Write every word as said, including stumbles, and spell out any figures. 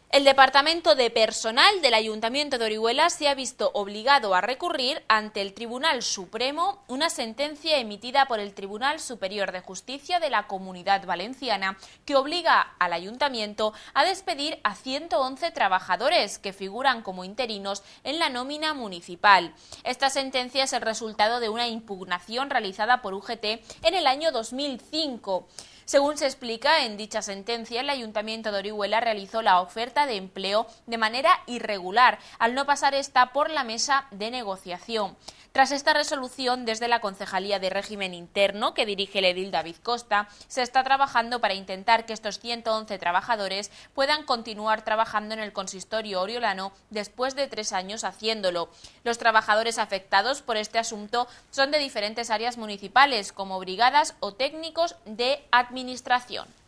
El Departamento de Personal del Ayuntamiento de Orihuela se ha visto obligado a recurrir ante el Tribunal Supremo una sentencia emitida por el Tribunal Superior de Justicia de la Comunidad Valenciana que obliga al Ayuntamiento a despedir a ciento once trabajadores que figuran como interinos en la nómina municipal. Esta sentencia es el resultado de una impugnación realizada por U G T en el año dos mil cinco. Según se explica en dicha sentencia, el Ayuntamiento de Orihuela realizó la oferta de empleo de manera irregular, al no pasar esta por la mesa de negociación. Tras esta resolución, desde la Concejalía de Régimen Interno, que dirige el edil David Costa, se está trabajando para intentar que estos ciento once trabajadores puedan continuar trabajando en el consistorio oriolano después de tres años haciéndolo. Los trabajadores afectados por este asunto son de diferentes áreas municipales, como brigadas o técnicos de administración.